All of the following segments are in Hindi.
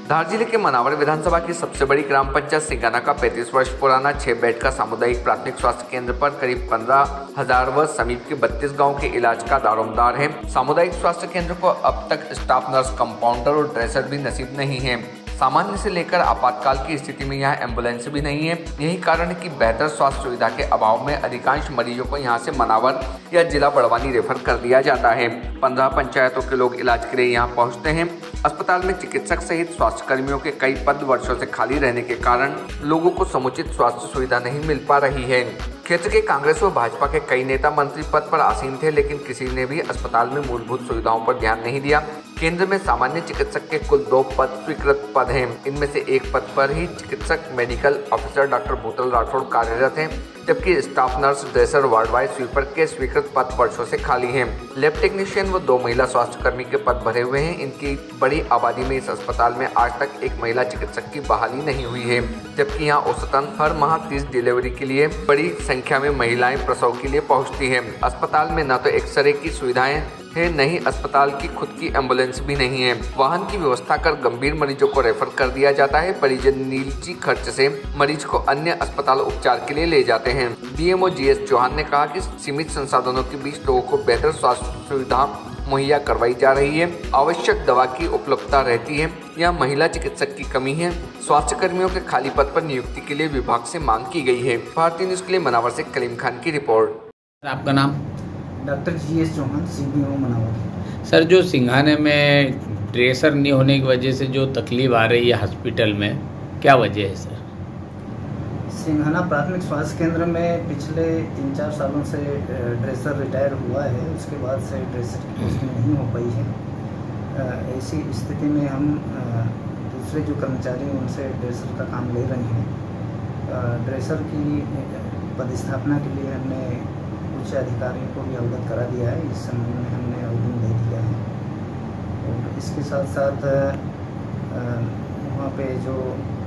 धार जिले के मनावर विधानसभा की सबसे बड़ी ग्राम पंचायत सिंघाना का 35 वर्ष पुराना 6 बेड का सामुदायिक प्राथमिक स्वास्थ्य केंद्र पर करीब 15,000 व समीप के 32 गांव के इलाज का दारोमदार है। सामुदायिक स्वास्थ्य केंद्र को अब तक स्टाफ नर्स, कंपाउंडर और ड्रेसर भी नसीब नहीं है। सामान्य से लेकर आपातकाल की स्थिति में यहाँ एम्बुलेंस भी नहीं है। यही कारण है कि बेहतर स्वास्थ्य सुविधा के अभाव में अधिकांश मरीजों को यहाँ से मनावर या जिला बड़वानी रेफर कर दिया जाता है। 15 पंचायतों के लोग इलाज के लिए यहाँ पहुँचते हैं। अस्पताल में चिकित्सक सहित स्वास्थ्य कर्मियों के कई पद वर्षों से खाली रहने के कारण लोगों को समुचित स्वास्थ्य सुविधा नहीं मिल पा रही है। क्षेत्र के कांग्रेस व भाजपा के कई नेता मंत्री पद पर आसीन थे, लेकिन किसी ने भी अस्पताल में मूलभूत सुविधाओं पर ध्यान नहीं दिया। केंद्र में सामान्य चिकित्सक के कुल 2 पद स्वीकृत पद हैं। इनमें से एक पद पर ही चिकित्सक मेडिकल ऑफिसर डॉक्टर भूतल राठौड़ कार्यरत हैं, जबकि staff nurse, dresser, ward wise, sweeper के स्वीकृत पद वर्षों से खाली हैं। लैब टेक्नीशियन व 2 महिला स्वास्थ्य कर्मी के पद भरे हुए हैं। इनकी बड़ी आबादी में इस अस्पताल में आज तक एक महिला चिकित्सक की बहाली नहीं हुई है, जबकि यहाँ औसतन हर माह 30 डिलीवरी के लिए बड़ी संख्या में महिलाएं प्रसव के लिए पहुँचती है। अस्पताल में न तो एक्सरे की सुविधाएं है, न ही अस्पताल की खुद की एम्बुलेंस भी नहीं है। वाहन की व्यवस्था कर गंभीर मरीजों को रेफर कर दिया जाता है। परिजन निजी खर्च से मरीज को अन्य अस्पताल उपचार के लिए ले जाते हैं। डीएमओ जीएस चौहान ने कहा कि सीमित संसाधनों के बीच लोगों को बेहतर स्वास्थ्य सुविधा मुहैया करवाई जा रही है। आवश्यक दवा की उपलब्धता रहती है। यहाँ महिला चिकित्सक की कमी है। स्वास्थ्य कर्मियों के खाली पद पर नियुक्ति के लिए विभाग से मांग की गई है। भारतीय न्यूज के लिए मनावर से कलीम खान की रिपोर्ट। आपका नाम? Doctor GS Chauhan, CBO Manawar. Sir, जो सिंघाने में ड्रेसर नहीं होने की वजह से जो तकलीफ आ रही है हॉस्पिटल में, क्या वजह है सर? सिंघाना प्राथमिक स्वास्थ्य केंद्र में पिछले 3-4 सालों से ड्रेसर रिटायर हुआ है। उसके बाद से ड्रेसर की पोस्टिंग नहीं हो पाई है। ऐसी स्थिति में हम दूसरे जो कर्मचारी हैं उनसे ड्रेसर का काम ले रहे हैं। ड्रेसर की पदस्थापना के लिए हमने उच्च अधिकारियों को भी अवगत करा दिया है। इस संबंध में हमने आवेदन दे दिया है। और इसके साथ साथ वहाँ पे जो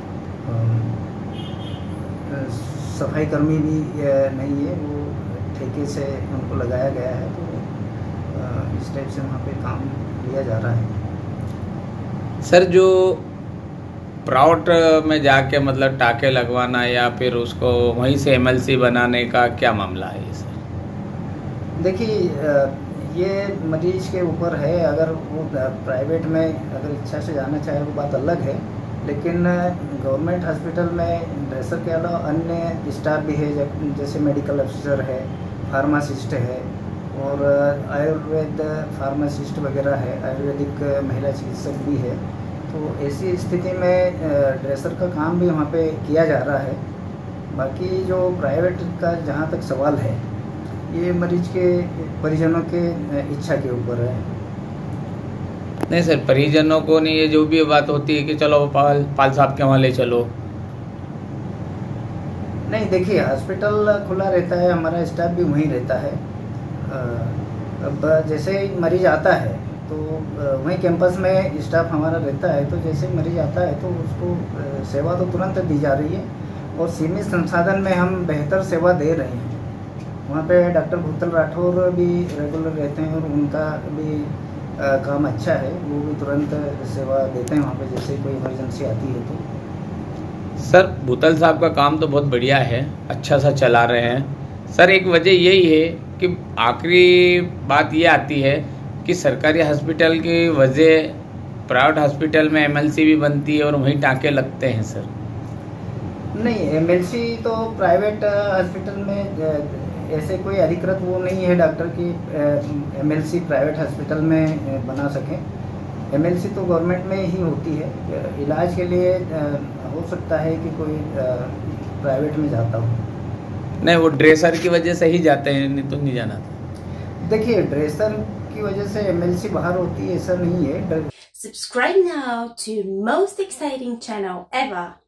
सफाई कर्मी भी नहीं है, वो ठेके से उनको लगाया गया है। तो इस टाइप से वहाँ पे काम लिया जा रहा है। सर, जो प्राउट में जाके मतलब टाके लगवाना या फिर उसको वहीं से एमएलसी बनाने का क्या मामला है ये सर? देखिए, ये मरीज के ऊपर है। अगर वो प्राइवेट में अगर इच्छा से जाना चाहे वो बात अलग है, लेकिन गवर्नमेंट हॉस्पिटल में ड्रेसर के अलावा अन्य स्टाफ भी है, जैसे मेडिकल ऑफिसर है, फार्मासिस्ट है और आयुर्वेद फार्मासिस्ट वगैरह है, आयुर्वेदिक महिला चिकित्सक भी है। तो ऐसी स्थिति में ड्रेसर का काम भी वहाँ पे किया जा रहा है। बाकी जो प्राइवेट का जहाँ तक सवाल है, ये मरीज के परिजनों के इच्छा के ऊपर है। नहीं सर, परिजनों को नहीं, ये जो भी बात होती है कि चलो पाल साहब के वहाँ ले चलो। नहीं, देखिए, हॉस्पिटल खुला रहता है, हमारा स्टाफ भी वहीं रहता है। अब जैसे मरीज आता है तो वहीं कैंपस में स्टाफ हमारा रहता है। तो जैसे मरीज आता है तो उसको सेवा तो तुरंत दी जा रही है और सीमित संसाधन में हम बेहतर सेवा दे रहे हैं। वहाँ पे डॉक्टर भूतल राठौड़ भी रेगुलर रहते हैं और उनका भी काम अच्छा है। वो भी तुरंत सेवा देते हैं वहाँ पे, जैसे कोई इमरजेंसी आती है तो। सर, भूतल साहब का काम तो बहुत बढ़िया है, अच्छा सा चला रहे हैं। सर, एक वजह यही है कि आखिरी बात ये आती है कि सरकारी हॉस्पिटल की वजह प्राइवेट हॉस्पिटल में एमएलसी भी बनती है और वहीं टाँके लगते हैं सर। नहीं, एमएलसी तो प्राइवेट हॉस्पिटल में ऐसे कोई अधिकृत वो नहीं है डॉक्टर की एमएलसी प्राइवेट हॉस्पिटल में बना सकें। एमएलसी तो गवर्नमेंट में ही होती है। इलाज के लिए हो सकता है कि कोई प्राइवेट में जाता हो। नहीं, वो ड्रेसर की वजह से ही जाते हैं, नहीं तो नहीं जाना था। देखिए, ड्रेसर की वजह से एमएलसी बाहर होती है ऐसा नहीं है। Subscribe now to most exciting channel ever.